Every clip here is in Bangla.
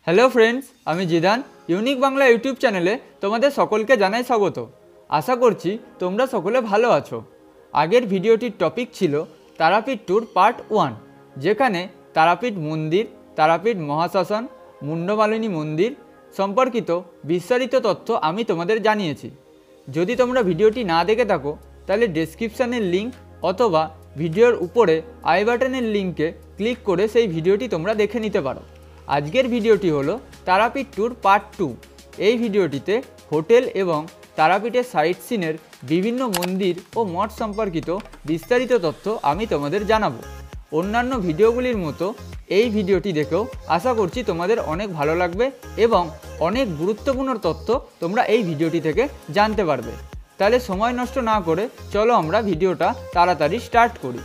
हेलो फ्रेंड्स आमी जिदान यूनिक बांगला यूट्यूब चैनेले तोमादेर सकलके जानाई स्वागत। आशा करछि तोमरा सकले भालो आछो। आगेर भिडियोटिर टपिक छिलो तारापीठ टूर पार्ट 1, जेखाने तारापीठ मंदिर, तारापीठ महाश्मशान, मुंडमालिनी मंदिर सम्पर्कित विस्तारित तथ्य आमी तोमादेर जानिয়েছি। यदि तोमरा भिडियोटी ना देखे थाको ताहले डेसक्रिपशनेर लिंक अथवा भिडियोर उपरे आई बाटनेर लिंके क्लिक करे सेई भिडियोटी तोमरा देखे निते पारो। आजकेर भिडियोटी हलो तारापीठ टूर पार्ट 2। এই ভিডিওটিতে হোটেল এবং তারাপীঠের সাইট সিনের বিভিন্ন মন্দির ও মঠ সম্পর্কিত বিস্তারিত তথ্য আমি তোমাদের জানাবো। অন্যান্য ভিডিওগুলির মতো এই ভিডিওটি দেখেও আশা করছি তোমাদের অনেক ভালো লাগবে এবং অনেক গুরুত্বপূর্ণ তথ্য তোমরা এই ভিডিওটি থেকে জানতে পারবে। তাহলে সময় নষ্ট না করে চলো আমরা ভিডিওটা তাড়াতাড়ি স্টার্ট করি।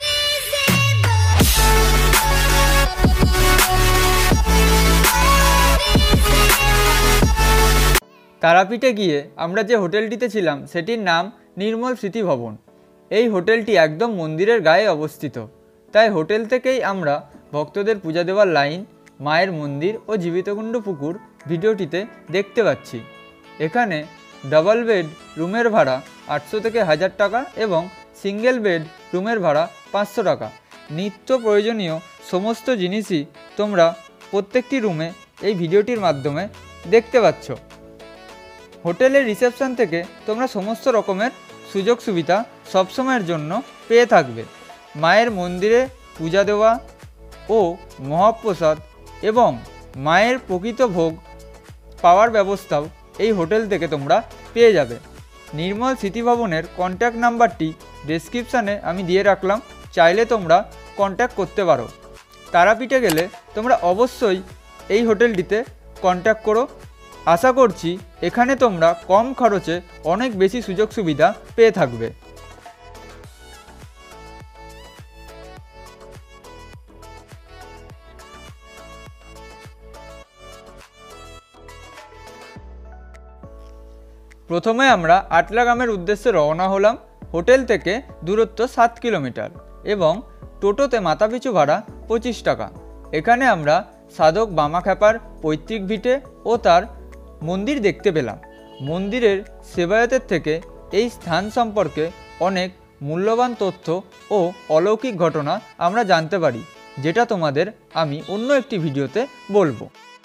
तारापीठे गिये आमरा जे होटेलटीते छिलाम सेटिर नाम निर्मल स्मृति भवन। এই হোটেলটি একদম মন্দিরের গায়ে অবস্থিত, তাই হোটেল থেকেই আমরা ভক্তদের পূজা দেওয়ার লাইন, মায়ের মন্দির ও জীবিতকুণ্ড পুকুর ভিডিওটিতে দেখতে পাচ্ছি। এখানে ডাবল বেড রুমের ভাড়া 800 থেকে 1000 টাকা এবং সিঙ্গেল বেড রুমের ভাড়া 500 টাকা। নিত্য প্রয়োজনীয় সমস্ত জিনিসই তোমরা প্রত্যেকটি রুমে এই ভিডিওটির মাধ্যমে দেখতে পাচ্ছ। হোটেলের রিসেপশন থেকে তোমরা সমস্ত রকমের সুযোগ সুবিধা সব সময়ের জন্য পেয়ে থাকবে। মায়ের মন্দিরে পূজা দেওয়া ও মহাপ্রসাদ এবং মায়ের প্রকৃত ভোগ পাওয়ার ব্যবস্থাও এই হোটেল থেকে তোমরা পেয়ে যাবে। নির্মল স্মৃতি ভবনের কন্ট্যাক্ট নাম্বারটি ডেসক্রিপশানে আমি দিয়ে রাখলাম, চাইলে তোমরা কন্ট্যাক্ট করতে পারো। তারাপীঠে গেলে তোমরা অবশ্যই এই হোটেলটিতে কন্ট্যাক্ট করো। आशा करছি এখানে তোমরা কম খরচে অনেক বেশি সুযোগ সুবিধা পেয়ে থাকবে। প্রথমে আমরা আটলাগ্রামের উদ্দেশ্যে রওনা হলাম। হোটেল থেকে দূরত্ব 7 কিলোমিটার এবং টোটোতে মাথাপিছু ভাড়া 25 টাকা। এখানে আমরা সাধক বামাখ্যাপার পৈতৃক ভিটে ও তার মন্দির দেখতে পেলাম। মন্দিরের সেবায়তের থেকে এই স্থান সম্পর্কে অনেক মূল্যবান তথ্য ও অলৌকিক ঘটনা আমরা জানতে পারি, যেটা তোমাদের আমি অন্য একটি ভিডিওতে বলবো।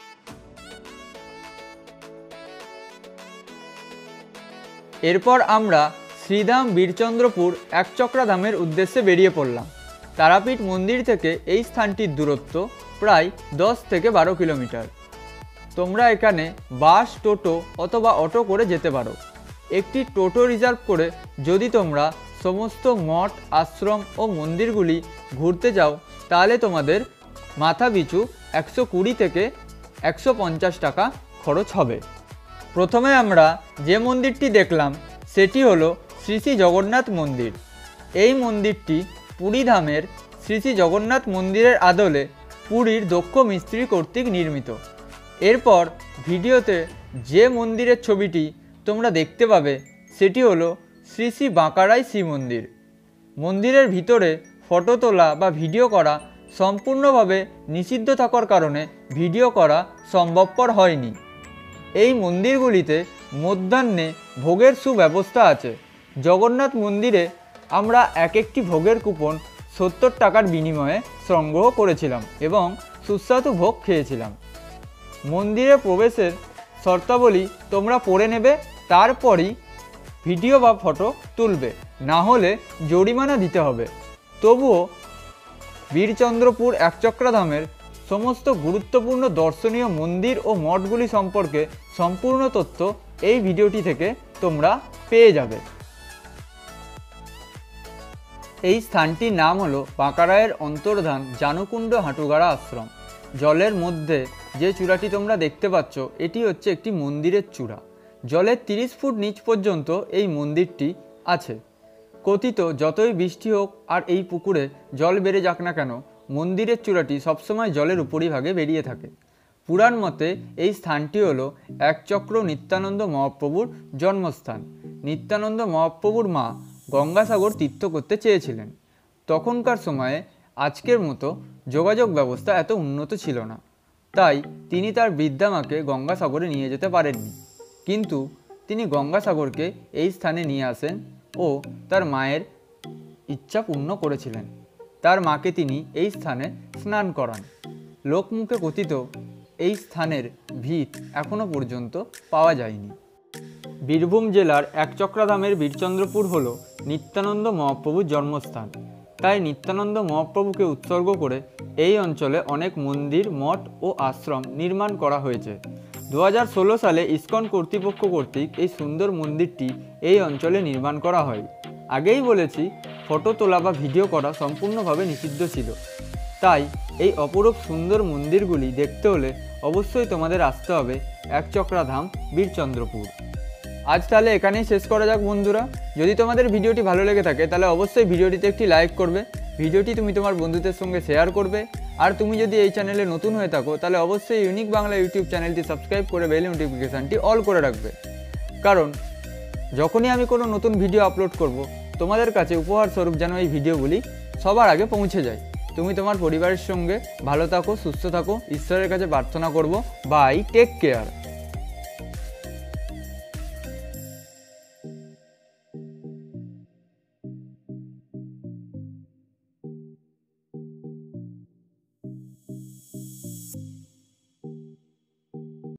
এরপর আমরা শ্রীধাম বীরচন্দ্রপুর একচক্রা ধামের উদ্দেশ্যে বেরিয়ে পড়লাম। তারাপীঠ মন্দির থেকে এই স্থানটির দূরত্ব প্রায় 10 থেকে 12 কিলোমিটার। তোমরা এখানে বাস, টোটো অথবা অটো করে যেতে পারো। একটি টোটো রিজার্ভ করে যদি তোমরা সমস্ত মঠ, আশ্রম ও মন্দিরগুলি ঘুরতে যাও তাহলে তোমাদের মাথা পিছু 120 থেকে 150 টাকা খরচ হবে। প্রথমে আমরা যে মন্দিরটি দেখলাম সেটি হলো শ্রী শ্রী জগন্নাথ মন্দির। এই মন্দিরটি পুরী ধামের শ্রী শ্রী জগন্নাথ মন্দিরের আদলে পুরীর দক্ষ মিস্ত্রি কর্তৃক নির্মিত। এরপর ভিডিওতে যে মন্দিরের ছবিটি তোমরা দেখতে পাবে সেটি হলো শ্রী শ্রী বাঁকারাই শ্রী মন্দির। মন্দিরের ভিতরে ফটো তোলা বা ভিডিও করা সম্পূর্ণভাবে নিষিদ্ধ থাকার কারণে ভিডিও করা সম্ভবপর হয়নি। এই মন্দিরগুলিতে মধ্যাহ্নে ভোগের সুব্যবস্থা আছে। জগন্নাথ মন্দিরে আমরা একটি ভোগের কুপন 70 টাকার বিনিময়ে সংগ্রহ করেছিলাম এবং সুস্বাদু ভোগ খেয়েছিলাম। মন্দিরে প্রবেশের শর্তাবলী তোমরা পড়ে নেবে, তারপরই ভিডিও বা ফটো তুলবে, না হলে জরিমানা দিতে হবে। তবুও বীরচন্দ্রপুর একচক্রা ধামের সমস্ত গুরুত্বপূর্ণ দর্শনীয় মন্দির ও মঠগুলি সম্পর্কে সম্পূর্ণ তথ্য এই ভিডিওটি থেকে তোমরা পেয়ে যাবে। এই স্থানটির নাম হলো বাঁকারায়ের অন্তর্ধান জানুকুণ্ড হাঁটুগাড়া আশ্রম। জলের মধ্যে যে চূড়াটি তোমরা দেখতে পাচ্ছ এটি হচ্ছে একটি মন্দিরের চূড়া। জলের 30 ফুট নিচ পর্যন্ত এই মন্দিরটি আছে। কথিত যতই বৃষ্টি হোক আর এই পুকুরে জল বেড়ে যাক না কেন, মন্দিরের চূড়াটি সবসময় জলের উপরিভাগে বেরিয়ে থাকে। পুরাণ মতে এই স্থানটি হলো একচক্র নিত্যানন্দ মহাপ্রভুর জন্মস্থান। নিত্যানন্দ মহাপ্রভুর মা গঙ্গাসাগর তীর্থ করতে চেয়েছিলেন। তখনকার সময়ে আজকের মতো যোগাযোগ ব্যবস্থা এত উন্নত ছিল না। তাই তিনি তার বৃদ্ধা মাকে গঙ্গাসাগরে নিয়ে যেতে পারেননি, কিন্তু তিনি গঙ্গাসাগরকে এই স্থানে নিয়ে আসেন ও তার মায়ের ইচ্ছা পূর্ণ করেছিলেন। তার মাকে তিনি এই স্থানে স্নান করান। লোকমুখে কথিত এই স্থানের ভিত এখনও পর্যন্ত পাওয়া যায়নি। বীরভূম জেলার একচক্রাধামের বীরচন্দ্রপুর হল নিত্যানন্দ মহাপ্রভুর জন্মস্থান। তাই নিত্যানন্দ মহাপ্রভুকে উৎসর্গ করে এই অঞ্চলে অনেক মন্দির, মঠ ও আশ্রম নির্মাণ করা হয়েছে। 2016 সালে ইসকন কর্তৃপক্ষ কর্তৃক এই সুন্দর মন্দিরটি এই অঞ্চলে নির্মাণ করা হয়। আগেই বলেছি, ফটো তোলা বা ভিডিও করা সম্পূর্ণভাবে নিষিদ্ধ ছিল। তাই এই অপরূপ সুন্দর মন্দিরগুলি দেখতে হলে অবশ্যই তোমাদের আসতে হবে একচক্রাধাম বীরচন্দ্রপুর। আজ তাহলে এখানেই শেষ করা যাক বন্ধুরা। যদি তোমাদের ভিডিওটি ভালো লেগে থাকে তাহলে অবশ্যই ভিডিওটিতে একটি লাইক করবে, ভিডিওটি তুমি তোমার বন্ধুদের সঙ্গে শেয়ার করবে। আর তুমি যদি এই চ্যানেলে নতুন হয়ে থাকো তাহলে অবশ্যই ইউনিক বাংলা ইউটিউব চ্যানেলটি সাবস্ক্রাইব করে বেল নোটিফিকেশানটি অল করে রাখবে, কারণ যখনই আমি কোনো নতুন ভিডিও আপলোড করব তোমাদের কাছে উপহার স্বরূপ যেন এই ভিডিওগুলি সবার আগে পৌঁছে যায়। তুমি তোমার পরিবারের সঙ্গে ভালো থাকো, সুস্থ থাকো, ঈশ্বরের কাছে প্রার্থনা করব। Bye, take care.